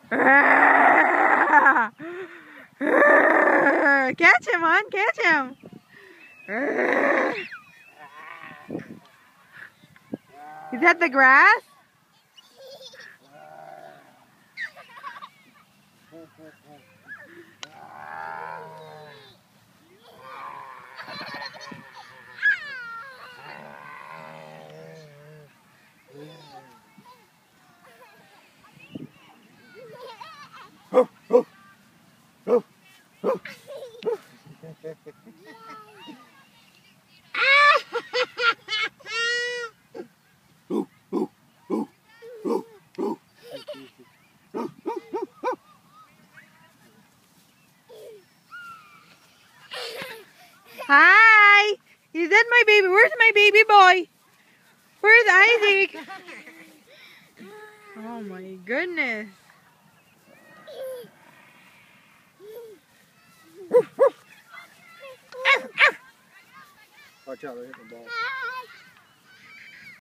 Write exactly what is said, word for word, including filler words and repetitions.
Catch him, hon. Catch him. Is that the grass? Hi! Is that my baby? Where's my baby boy? Where's Isaac? Oh my goodness. Watch out, they're hitting the ball.